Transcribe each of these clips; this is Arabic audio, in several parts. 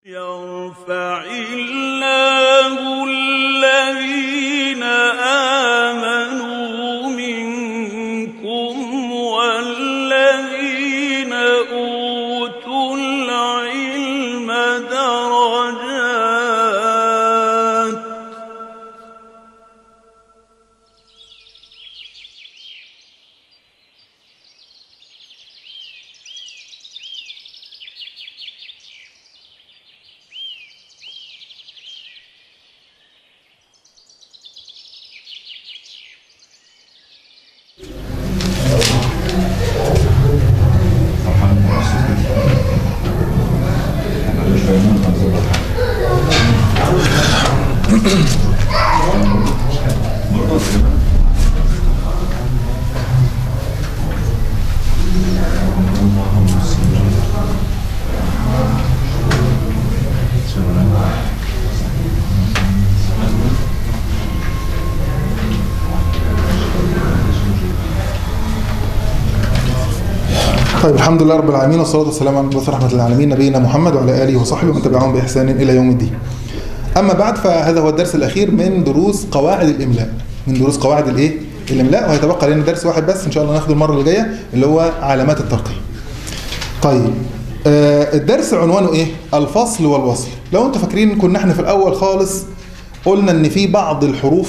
يرفع الله الذين آمنوا منكم والذين أوتوا العلم درجات طيب، الحمد لله رب العالمين والصلاة والسلام على المبعوث رحمة للعالمين نبينا محمد وعلى آله وصحبه ومن تبعهم بإحسان إلى يوم الدين. أما بعد، فهذا هو الدرس الأخير من دروس قواعد الإملاء، من دروس قواعد الإملاء، وهيتبقى لنا درس واحد بس إن شاء الله ناخده المرة اللي جاية، اللي هو علامات الترقيم. طيب، الدرس عنوانه إيه؟ الفصل والوصل. لو أنتم فاكرين كنا احنا في الأول خالص قلنا إن في بعض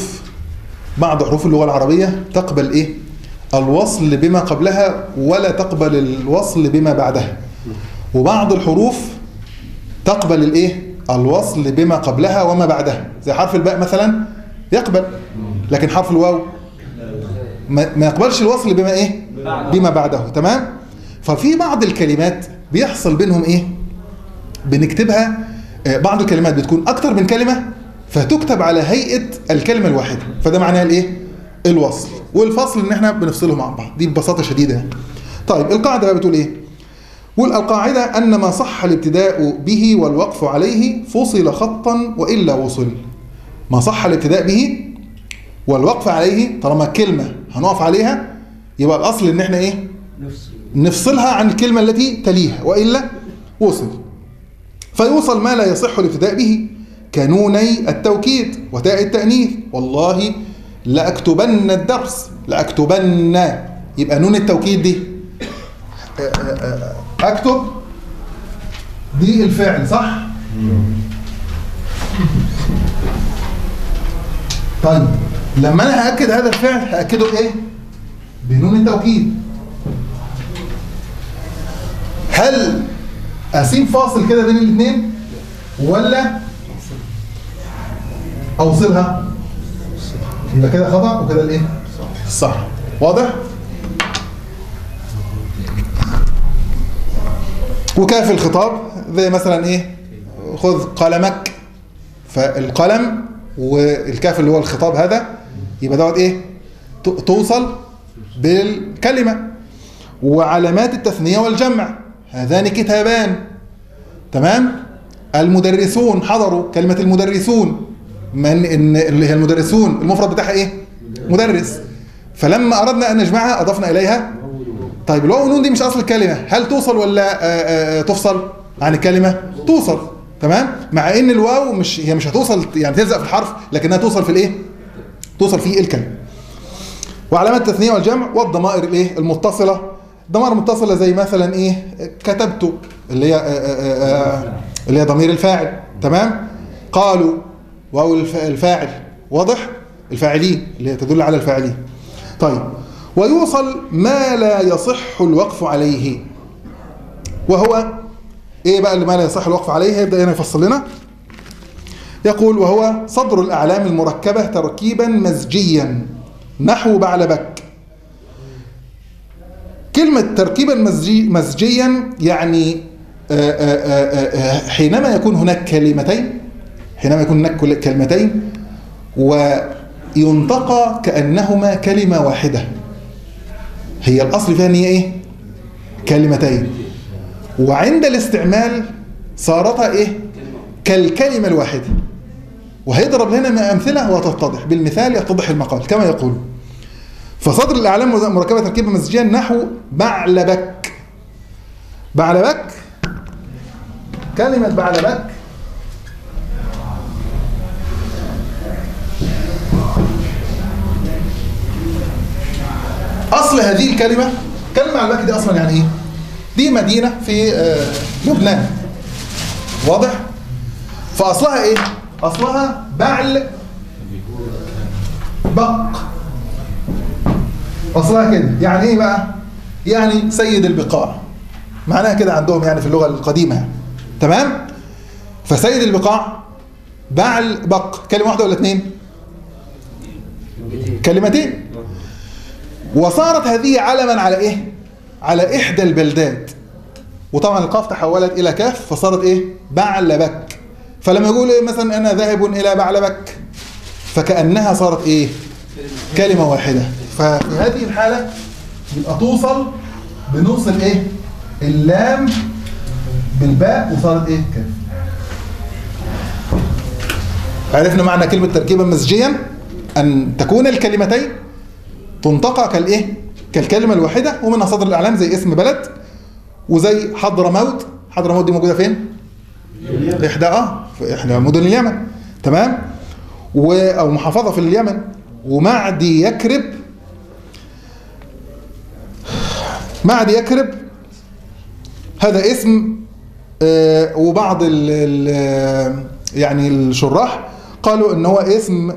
حروف اللغة العربية تقبل إيه؟ الوصل بما قبلها ولا تقبل الوصل بما بعدها، وبعض الحروف تقبل الايه؟ الوصل بما قبلها وما بعدها، زي حرف الباء مثلا يقبل، لكن حرف الواو ما يقبلش الوصل بما ايه؟ بما بعده. تمام؟ ففي بعض الكلمات بيحصل بينهم ايه؟ بنكتبها، بعض الكلمات بتكون اكتر من كلمة فتكتب على هيئة الكلمة الواحدة، فده معناها الايه؟ الوصل. والفصل ان احنا بنفصلهم عن بعض، دي ببساطه شديده. طيب، القاعده بقى بتقول ايه؟ والقاعده ان ما صح الابتداء به والوقف عليه فصل خطا والا وصل. ما صح الابتداء به والوقف عليه، طالما كلمه هنقف عليها يبقى الاصل ان احنا ايه؟ نفصلها عن الكلمه التي تليها والا وصل. فيوصل ما لا يصح الابتداء به كنوني التوكيد وتاء التانيث، والله لأكتبن الدرس، لأكتبن، يبقى نون التوكيد دي أكتب دي الفعل، صح؟ طيب، لما أنا هأكد هذا الفعل هأكده بإيه؟ بنون التوكيد. هل أسيب فاصل كده بين الاثنين ولا أوصلها؟ يبقى كده خطأ وكده الايه؟ صح. واضح؟ وكاف الخطاب زي مثلا ايه؟ خذ قلمك، فالقلم والكاف اللي هو الخطاب هذا يبقى دوت ايه؟ توصل بالكلمة. وعلامات التثنية والجمع هذان كتابان. تمام؟ المدرسون حضروا، كلمة المدرسون من إن اللي هي المدرسون المفرد بتاعها ايه؟ مدرس. فلما اردنا ان نجمعها اضفنا اليها. طيب، الواو والنون دي مش اصل الكلمه، هل توصل ولا تفصل عن الكلمه؟ توصل. تمام؟ مع ان الواو مش هتوصل، يعني تلزق في الحرف، لكنها توصل في الايه؟ توصل في الكلمه. وعلامات التثنيه والجمع والضمائر الايه؟ المتصله. الضمائر المتصله زي مثلا ايه؟ كتبت، اللي هي ضمير الفاعل. تمام؟ قالوا، واو الفاعل، واضح؟ الفاعلين اللي هي تدل على الفاعلين. طيب، ويوصل ما لا يصح الوقف عليه، وهو ايه بقى اللي ما لا يصح الوقف عليه؟ هيبدأ هنا يفصل لنا. يقول: وهو صدر الأعلام المركبة تركيبا مزجيا نحو بعلبك. كلمة تركيبا مزجيا يعني حينما يكون هناك كلمتين وينطقى كأنهما كلمة واحدة. هي الأصل فيها ان هي ايه؟ كلمتين، وعند الاستعمال صارتا ايه؟ كالكلمة الواحدة. وهيضرب هنا من أمثلة وتتضح بالمثال، يتضح المقال كما يقول: فصدر الأعلام مركبة تركيبا مزجيا نحو بعلبك. بعلبك، كلمة بعلبك اصل هذه الكلمه، كلمه على البكر دي اصلا يعني ايه؟ دي مدينه في لبنان، واضح؟ فاصلها ايه؟ اصلها بعل بق، اصلها كده. يعني ايه بقى؟ يعني سيد البقاع، معناها كده عندهم يعني في اللغه القديمه، تمام؟ فسيد البقاع بعل بق، كلمه واحده ولا اثنين؟ كلمتين. وصارت هذه علما على ايه؟ على احدى البلدات، وطبعا القاف تحولت الى كاف فصارت ايه؟ بعلبك. فلما يقول ايه مثلا انا ذاهب الى بعلبك، فكانها صارت ايه؟ كلمه واحده. ففي هذه الحاله يبقى بنوصل ايه؟ اللام بالباء وصارت ايه؟ كاف. عرفنا معنى كلمه تركيبا مزجيا، ان تكون الكلمتين تنطقا كالايه؟ كالكلمه الواحده، ومنها صدر الاعلام زي اسم بلد، وزي حضرموت. حضرموت دي موجوده فين؟ في احدى مدن اليمن، تمام؟ او محافظه في اليمن. ومعدي يكرب، معدي يكرب هذا اسم، وبعض يعني الشراح قالوا ان هو اسم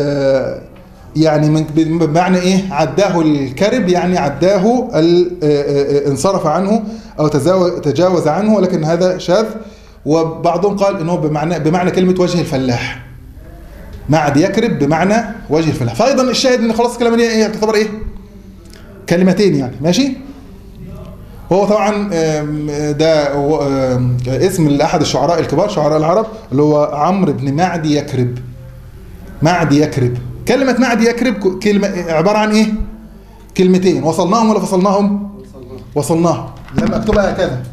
يعني بمعنى ايه؟ عداه الكرب، يعني عداه انصرف عنه او تجاوز عنه، ولكن هذا شاذ. وبعضهم قال انه بمعنى كلمه وجه الفلاح، معد يكرب بمعنى وجه الفلاح. فايضا الشاهد ان خلاص الكلمه دي ايه؟ تعتبر ايه؟ كلمتين يعني، ماشي؟ هو طبعا ده اسم لاحد الشعراء الكبار، شعراء العرب، اللي هو عمرو بن معدي يكرب. معدي يكرب، كلمة معدي يكرب كلمة عبارة عن ايه؟ كلمتين. وصلناهم ولا فصلناهم؟ وصلناهم. لما اكتبها هكذا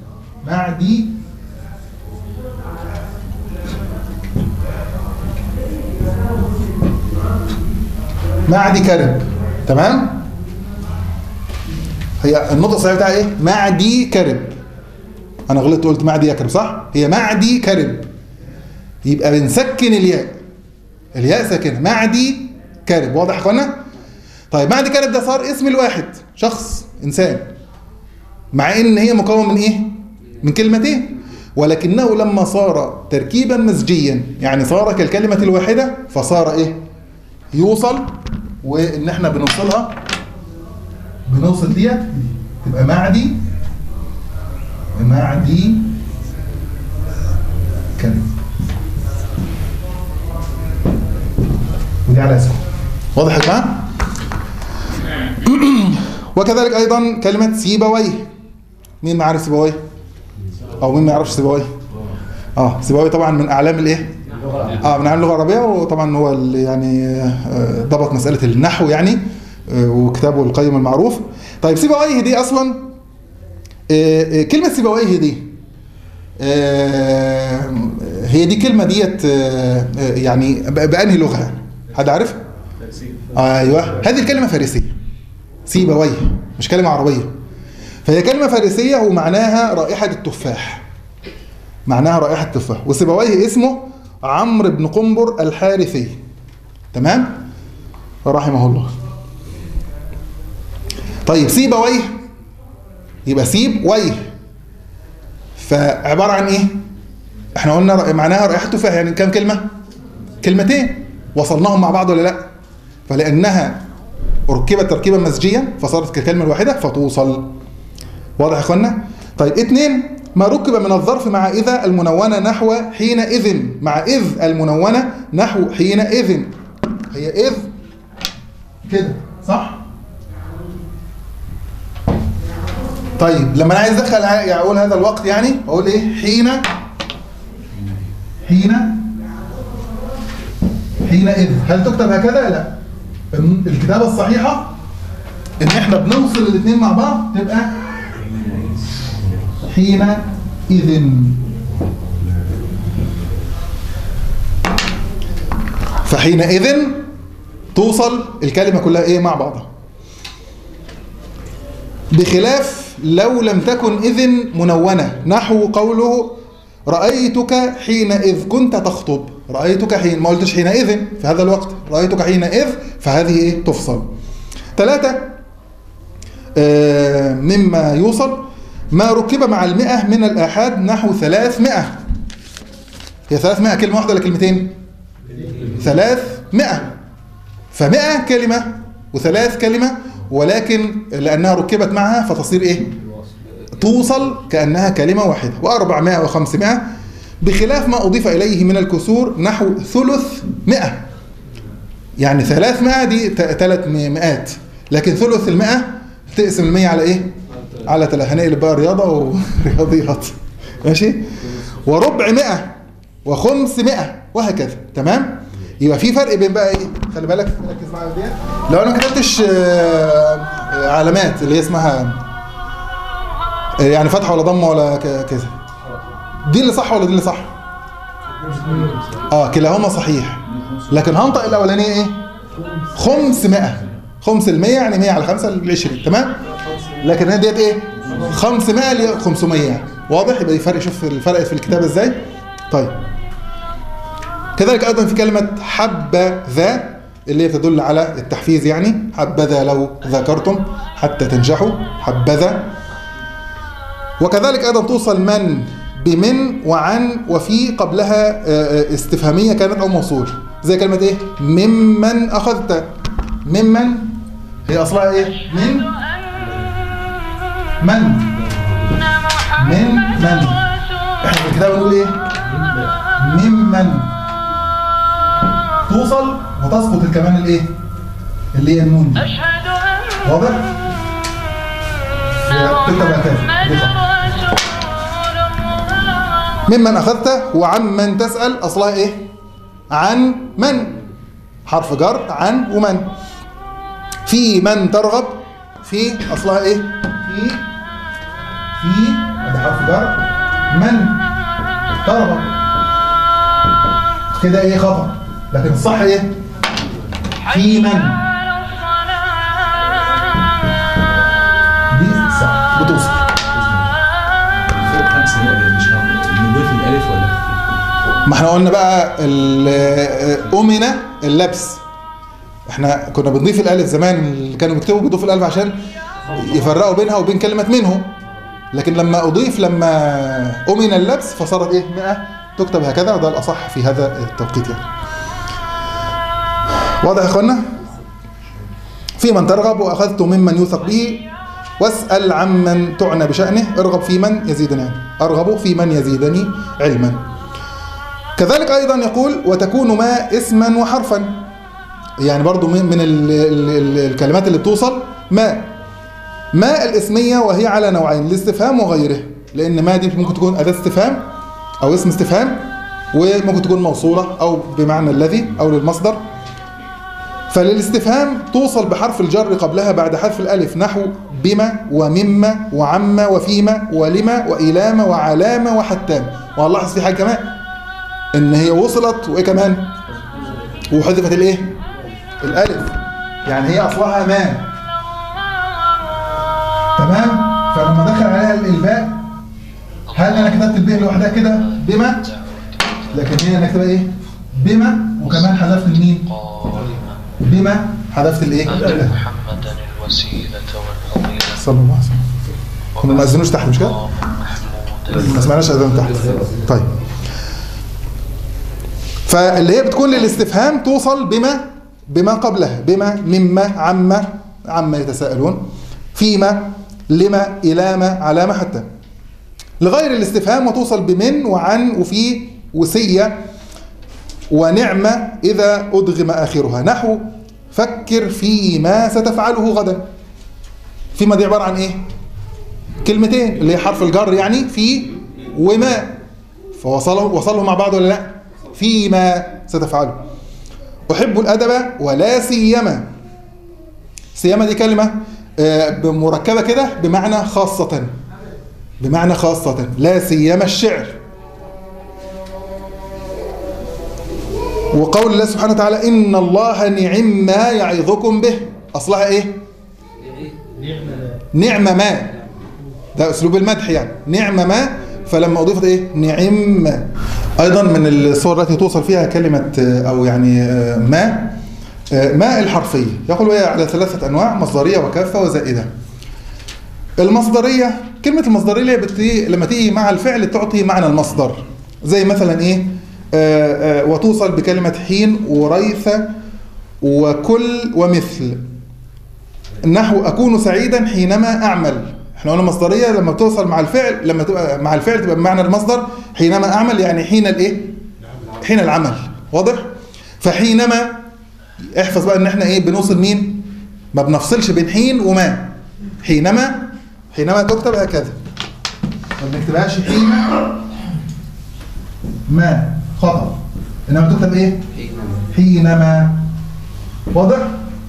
معدي كرب، تمام؟ هي النطق الصحيح بتاعها ايه؟ معدي كرب. انا غلطت قلت معدي يكرب، صح؟ هي معدي كرب، يبقى بنسكن الياء ساكنه. معدي كرب، واضح يا اخوانا؟ طيب معدي كرب ده صار اسم الواحد، شخص، انسان، مع ان هي مكون من ايه؟ من كلمتين، ولكنه لما صار تركيبا مزجيا، يعني صار كالكلمه الواحده، فصار ايه؟ يوصل. وان احنا بنوصل ديت تبقى معدي كرب، ودي على اسمه. واضح يا جماعه؟ وكذلك ايضا كلمه سيبويه. مين ما عارف سيبويه؟ او مين ما يعرفش سيبويه؟ سيبويه طبعا من اعلام الايه؟ من اعلام اللغه العربيه، وطبعا هو اللي يعني ضبط مساله النحو يعني، وكتابه القيم المعروف. طيب سيبويه دي اصلا، كلمه سيبويه دي هي دي كلمه ديت يعني بانهي لغه يعني؟ حد عارف؟ ايوه، هذه الكلمه فارسيه. سيبويه مش كلمه عربيه، فهي كلمه فارسيه ومعناها رائحه التفاح. معناها رائحه التفاح. وسيبويه اسمه عمرو بن قنبر الحارثي، تمام؟ رحمه الله. طيب سيبويه يبقى سيب ويه، فعباره عن ايه؟ احنا قلنا معناها رائحه التفاح، يعني كام كلمه؟ كلمتين. وصلناهم مع بعض ولا لا؟ فلانها ركبت تركيبا مزجيا فصارت كالكلمه الواحده فتوصل. واضح يا اخوانا؟ طيب 2 ما ركب من الظرف مع اذا المنونه نحو حينئذ. مع اذ المنونه نحو حينئذ، هي اذ كده، صح؟ طيب لما انا عايز ادخل يعني اقول هذا الوقت، يعني اقول ايه؟ حينئذ. هل تكتب هكذا؟ لا، الكتابه الصحيحه ان احنا بنوصل الاثنين مع بعض تبقى حينئذ. فحينئذ توصل الكلمه كلها ايه؟ مع بعضها، بخلاف لو لم تكن إذن منونة، نحو قوله رأيتك حينئذ كنت تخطب. رأيتك حين، ما قلتش حينئذ في هذا الوقت، رأيتك حينئذ، فهذه ايه؟ تفصل. 3 مما يوصل ما ركب مع 100 من الآحاد نحو 300. هي 300 كلمة واحدة ولا كلمتين؟ 300. ف100 كلمة و3 كلمة، ولكن لأنها ركبت معها فتصير إيه؟ توصل كأنها كلمة واحدة. و400 و500 بخلاف ما أضيف إليه من الكسور نحو 300. يعني 300 دي 300، لكن ثلث 100 تقسم 100 على إيه؟ على 3. هنقلب بقى رياضة ورياضيات. ماشي؟ و400 و500 وهكذا. تمام؟ يبقى في فرق بين بقى ايه؟ خلي بالك، ركز معايا ديت. لو انا ما كتبتش علامات اللي هي اسمها يعني فتحه ولا ضمه ولا كذا، دي اللي صح ولا دي اللي صح؟ كلاهما صحيح، لكن هنطق الاولانيه ايه؟ 500. 500 يعني 100 على 5 ل 20. تمام؟ لكن هي ديت ايه؟ 500 ل 500 يعني. واضح؟ يبقى دي فرق. شوف الفرق في الكتابه ازاي. طيب كذلك أيضا في كلمة حبذا اللي هي تدل على التحفيز، يعني حبذا لو ذكرتم حتى تنجحوا، حبذا. وكذلك أيضا توصل من بمن وعن وفي قبلها استفهامية كانت أو موصول، زي كلمة إيه؟ ممن أخذت. ممن هي أصلها إيه؟ من إحنا في الكتاب بنقول إيه؟ ممن. توصل وتسقط كمان الايه؟ اللي هي النون. واضح؟ تكتب هكذا. ممن أخذته. وعمن تسأل أصلها إيه؟ عن من، حرف جر عن ومن. في من ترغب. في أصلها إيه؟ في هذا حرف جر من ترغب. كده إيه؟ خطأ. لكن الصح ايه؟ في من. دي صح بتوصل. مش نضيف الالف ولا؟ ما احنا قلنا بقى أمن اللبس. احنا كنا بنضيف الالف زمان، اللي كانوا بيكتبوا بيضيفوا الالف عشان يفرقوا بينها وبين كلمة منه. لكن لما أمن اللبس فصارت ايه؟ 100 تكتب هكذا، وده الأصح في هذا التوقيت يعني. واضح يا اخوانا؟ في من ترغب وأخذت ممن يوثق به واسأل عمن تعنى بشأنه ارغب في من يزيدني علما. أرغب في من يزيدني علما. كذلك أيضا يقول وتكون ما اسما وحرفا، يعني برضو من الكلمات اللي بتوصل ما الاسمية، وهي على نوعين، الاستفهام وغيره. لأن ما دي ممكن تكون أداة استفهام أو اسم استفهام، وممكن تكون موصولة أو بمعنى الذي أو للمصدر. فللاستفهام توصل بحرف الجر قبلها بعد حذف الألف نحو بما ومما وعما وفيما ولما وإلام وعلام وحتام. وهنلاحظ في حاجة كمان، إن هي وصلت وإيه كمان؟ وحذفت الإيه؟ الألف. يعني هي أصلها ما. تمام؟ فلما دخل عليها الباء، هل أنا كتبت الباء لوحدها كده بما؟ لكن هي أنا كتبها إيه؟ بما، وكمان حذفت الميم. بما حذفت الايه؟ محمدا الوسيلة والفضيلة صلى الله عليه وسلم. كنا ما اذنوش تحت مش كده؟ ما سمعناش اذان تحت. طيب. فاللي هي بتكون للاستفهام توصل بما قبلها، بما مما عما يتساءلون، فيما لما إلام علامة حتى. لغير الاستفهام وتوصل بمن وعن وفي وسية ونعمة إذا أدغم آخرها نحو فكر فيما ستفعله غدا. فيما دي عبارة عن إيه؟ كلمتين اللي هي حرف الجر، يعني في وما، فوصلهم مع بعض ولا لا؟ فيما ستفعله. أحب الأدب ولا سيما. سيما دي كلمة مركبة كده بمعنى خاصة، بمعنى خاصة. لا سيما الشعر. وقول الله سبحانه وتعالى إن الله نعم ما يعظكم به، أصلها إيه؟ نعم ما. ده أسلوب المدح يعني، نعم ما. فلما أضيفت إيه؟ نعم. أيضا من الصور التي توصل فيها كلمة أو يعني ما الحرفية. يقول وهي على 3 أنواع: مصدرية وكافة وزائدة. المصدرية، كلمة المصدرية لما تيجي مع الفعل تعطي معنى المصدر، زي مثلا ايه؟ وتوصل بكلمة حين وريث وكل ومثل، نحو أكون سعيدا حينما أعمل. احنا قلنا مصدرية لما توصل مع الفعل، لما تبقى مع الفعل تبقى بمعنى المصدر. حينما أعمل يعني حين الايه؟ حين العمل. واضح؟ فحينما احفظ بقى ان احنا ايه بنوصل مين؟ ما بنفصلش بين حين وما. حينما تكتب هكذا، ما بنكتبهاش حين ما، خطأ، انما تكتب ايه؟ حينما. واضح؟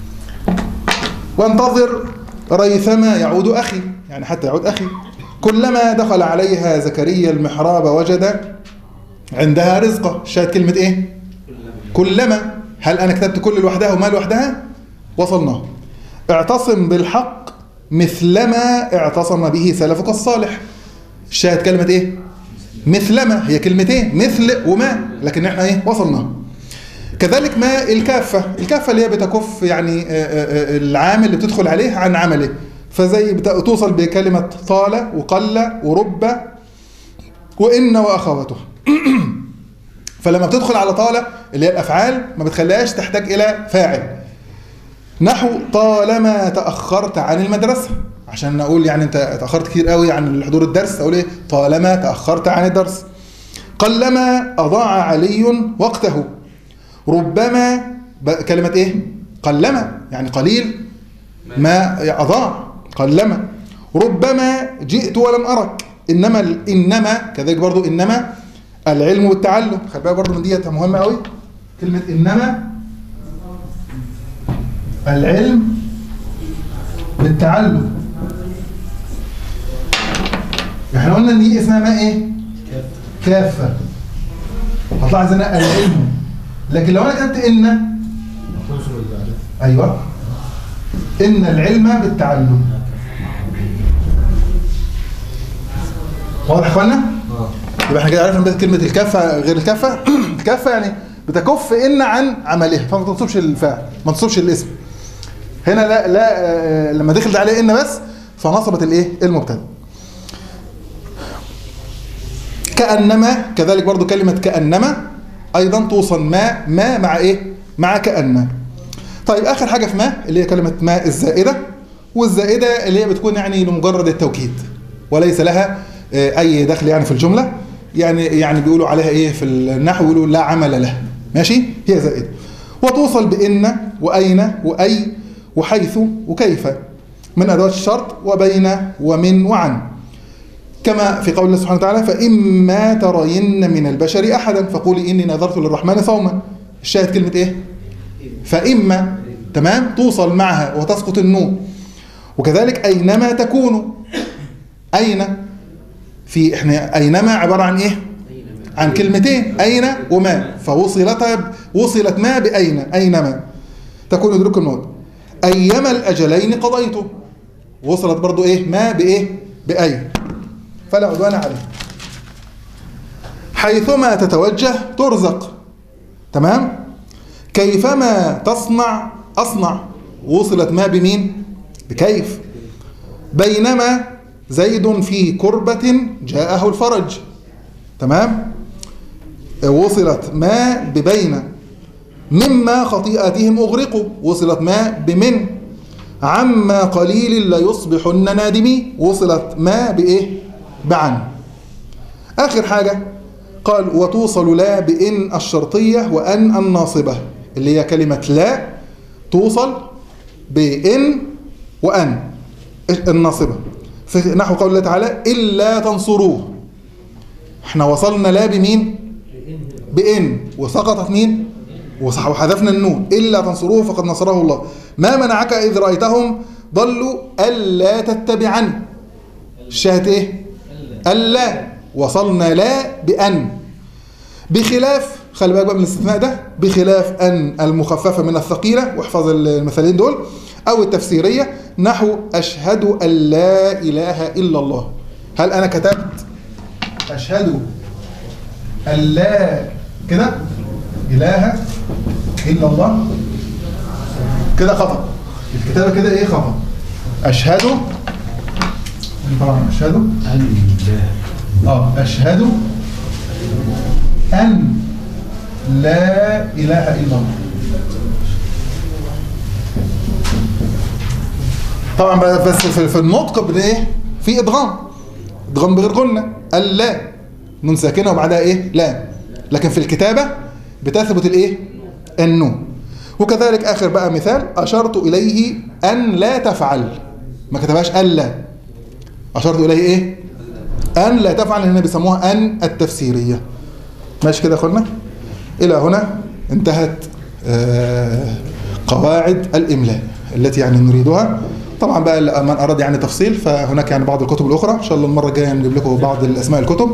وانتظر ريثما يعود أخي، يعني حتى يعود أخي. كلما دخل عليها زكريا المحراب وجد عندها رزقا. شاهد كلمة ايه؟ كلما. هل أنا كتبت كل لوحدها وما لوحدها؟ وصلنا. اعتصم بالحق مثلما اعتصم به سلفك الصالح. شاهد كلمة ايه؟ مثلما. هي كلمتين، مثل وما، لكن احنا ايه؟ وصلنا. كذلك ما الكافة اللي هي بتكف يعني العامل اللي بتدخل عليه عن عمله، فزي توصل بكلمة طال وقل ورب وإن وأخواته. فلما بتدخل على طال اللي هي الأفعال ما بتخليهاش تحتاج إلى فاعل. نحو طالما تأخرت عن المدرسة، عشان نقول يعني أنت تأخرت كتير قوي عن حضور الدرس، أقول إيه؟ طالما تأخرت عن الدرس. قلما أضاع علي وقته. ربما كلمة إيه؟ قلما يعني قليل ما أضاع. قلما. ربما جئت ولم أرك. إنما كذلك برضو إنما العلم والتعلم. خلي بالك برضو من دي مهمة قوي، كلمة إنما العلم بالتعلم. احنا قلنا ان دي اسمها ما ايه؟ كافة. هتلاحظ هنا العلم، لكن لو انا كتبت ان، ايوه، ان العلم بالتعلم. واضح يا اخوانا؟ يبقى احنا كده عرفنا كلمة الكافة غير الكافة. الكافة يعني بتكف ان عن عملها، فما تنصبش الفاعل، ما تنصبش الاسم. هنا لا لما دخل ده عليه ان بس فنصبت الايه؟ المبتدا. كأنما كذلك برضو كلمة كأنما ايضا توصل ما مع ايه؟ مع كأن. طيب اخر حاجة في ما اللي هي كلمة ما الزائدة، والزائدة اللي هي بتكون يعني لمجرد التوكيد وليس لها اي دخل يعني في الجملة، يعني بيقولوا عليها ايه في النحو؟ بيقولوا لا عمل له. ماشي؟ هي زائدة. وتوصل بإن وأين وأي وحيث وكيف من أدوات الشرط، وبين ومن وعن، كما في قول الله سبحانه وتعالى فإما ترين من البشر أحدا فقولي إني نذرت للرحمن صوما. الشاهد كلمة إيه؟ فإما. تمام؟ توصل معها وتسقط النون. وكذلك أينما تكونوا. أين في إحنا أينما عبارة عن إيه؟ عن كلمتين، أين وما، فوصلت ما بأين. أينما تكون يدرك الموت. أيما الأجلين قضيته. وصلت برضو إيه؟ ما بإيه؟ بأي، فلا عدوان عليه. حيثما تتوجه ترزق. تمام؟ كيفما تصنع أصنع. وصلت ما بمين؟ بكيف. بينما زيد في كربة جاءه الفرج. تمام؟ وصلت ما ببين. مما خطيئاتهم أغرقوا. وصلت ما بمن. عما قليل لا يصبحن نادمين. وصلت ما بإيه؟ بعن. آخر حاجة قال وتوصل لا بإن الشرطية وأن الناصبة، اللي هي كلمة لا توصل بإن وأن الناصبة، في نحو قول الله تعالى إلا تنصروه. احنا وصلنا لا بمين؟ بإن، وسقطت مين؟ وحذفنا النون. إلا تنصروه فقد نصره الله. ما منعك إذ رأيتهم ضلوا ألا تتبعني. الشاهد إيه؟ ألا. وصلنا لا بأن، بخلاف، خلي بالك بقى من الاستثناء ده، بخلاف أن المخففة من الثقيلة، واحفظ المثالين دول، أو التفسيرية نحو أشهد أن لا إله إلا الله. هل أنا كتبت أشهد أن لا كده إله إلا الله؟ كده خطأ. الكتابة كده إيه؟ خطأ. أشهد طبعا أشهد أشهد أن لا إله إلا الله. طبعا بس في النطق بالايه؟ في ادغام بغير غنة، اللا نون ساكنه وبعدها ايه؟ لا. لكن في الكتابه بتثبت الايه؟ النون. وكذلك اخر بقى مثال، اشرت اليه ان لا تفعل، ما كتبهاش الا، اشرت اليه ايه؟ ان لا تفعل، هنا بيسموها ان التفسيريه. ماشي كده يا اخوانا؟ الى هنا انتهت قواعد الاملاء التي يعني نريدها. طبعا بقى من اراد يعني تفصيل فهناك يعني بعض الكتب الاخرى، ان شاء الله المره الجايه نجيب لكم بعض الاسماء الكتب.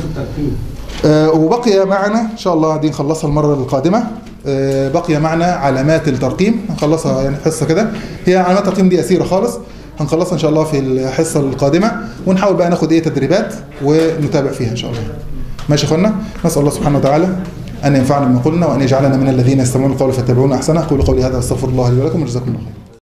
وبقي معنا ان شاء الله، دي نخلصها المره القادمه. بقي معنا علامات الترقيم، هنخلصها يعني حصه كده، هي علامات الترقيم دي يسيره خالص، هنخلصها ان شاء الله في الحصه القادمه، ونحاول بقى ناخد ايه تدريبات ونتابع فيها ان شاء الله. ماشي يا اخوانا؟ نسال الله سبحانه وتعالى ان ينفعنا بما قلنا، وان يجعلنا من الذين يستمعون القول فيتبعون احسنه. قولوا قولي هذا واستغفر الله لي ولكم، وجزاكم الله خيرا.